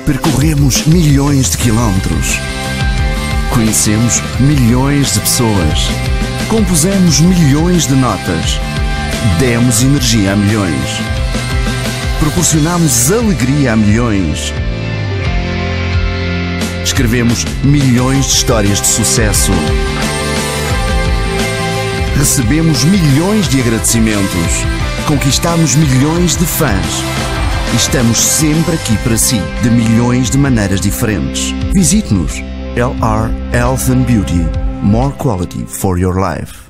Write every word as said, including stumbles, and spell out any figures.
Percorremos milhões de quilómetros. Conhecemos milhões de pessoas. Compusemos milhões de notas. Demos energia a milhões. Proporcionamos alegria a milhões. Escrevemos milhões de histórias de sucesso. Recebemos milhões de agradecimentos. Conquistamos milhões de fãs. E estamos sempre aqui para si, de milhões de maneiras diferentes. Visite-nos. L R Health and Beauty. More quality for your life.